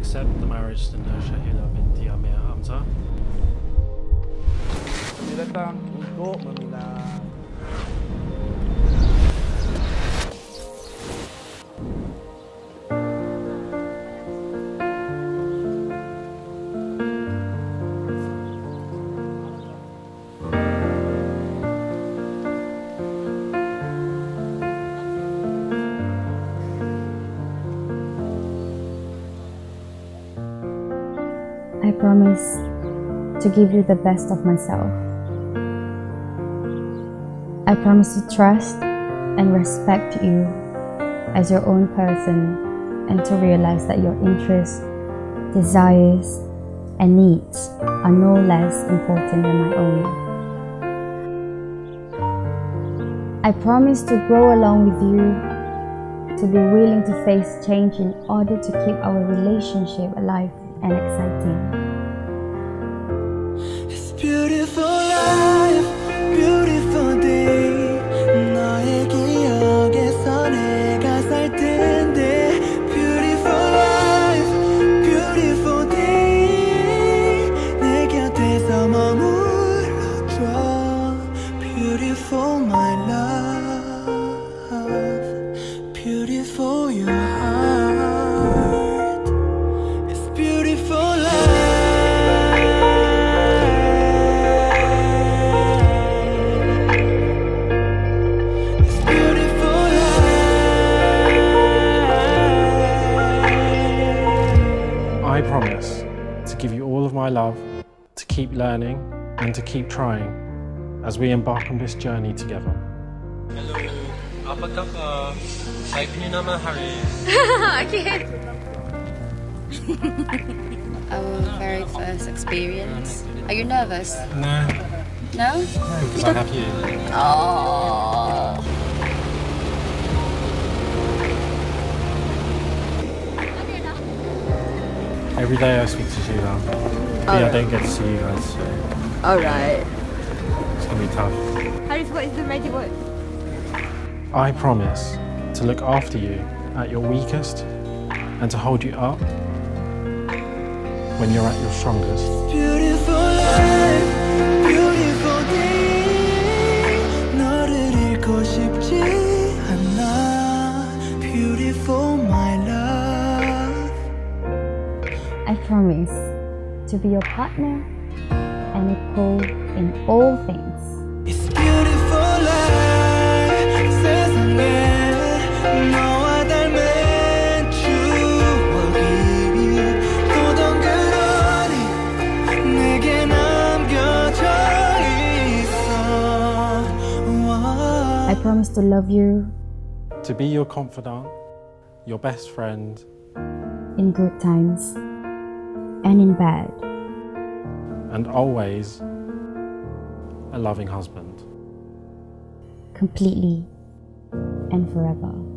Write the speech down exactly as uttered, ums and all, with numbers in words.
accept the marriage to Nur Shahila binti Amir Hamza. Kami datang untuk meminang. I promise to give you the best of myself. I promise to trust and respect you as your own person and to realize that your interests, desires, and needs are no less important than my own. I promise to grow along with you, to be willing to face change in order to keep our relationship alive and exciting. It's beautiful life, beautiful day. 너의 기억에서 내가 살 텐데. Beautiful life, beautiful day. 내 곁에서 머물러줘. Beautiful my love, beautiful your heart. I promise to give you all of my love, to keep learning and to keep trying as we embark on this journey together. Hello, apa khabar? Saya punya nama Haris. Okay. Our very first experience. Are you nervous? No. No? No, because I have you. Oh. Every day I speak to Sheila, but yeah, I don't get to see you guys, so Alright. it's going to be tough. Haris, what is the magic word? I promise to look after you at your weakest and to hold you up when you're at your strongest. Beautiful life, beautiful day. 너를 잃고 싶지 않아. Beautiful my love. I promise to be your partner and a co in all things. It's beautiful life. 세상에 너와 닮은 추억이 또 덩그러니 내게 남겨져 있어. I promise to love you To be your confidant, your best friend, in good times and in bad. and always a loving husband. Completely and forever.